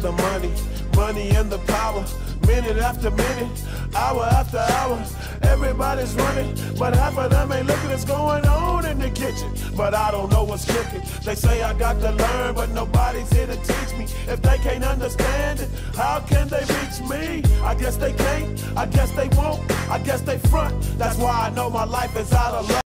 the money, money and the power. Minute after minute, hour after hour, everybody's running, but half of them ain't looking what's going on in the kitchen. But I don't know what's cooking. They say I got to learn, but nobody's here to teach me. If they can't understand it, how can they reach me? I guess they can't, I guess they won't, I guess they front. That's why I know my life is out of luck.